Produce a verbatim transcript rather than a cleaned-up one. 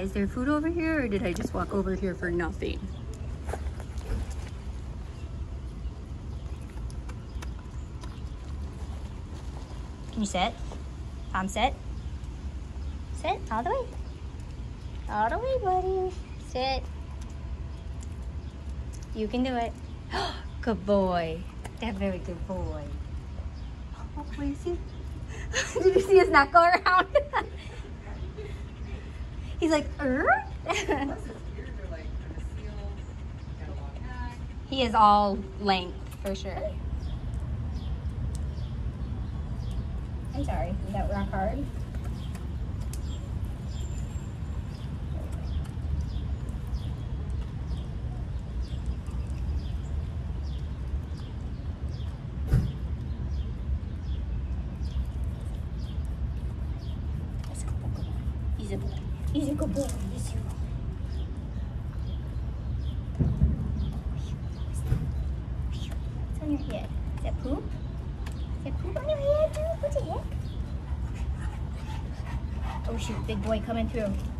Is there food over here, or did I just walk over here for nothing? Can you sit? Tom, sit. Sit all the way. All the way, buddy. Sit. You can do it. Good boy. That very good boy. Oh, where is he? Did you see his neck go around? He's like, er? He is all length for sure. I'm sorry, did that rock hard? He's a boy. He's a good boy. He's a boy. What's on your head? Is that poop? Is that poop on your head, dude? What the heck? Oh shoot, big boy coming through.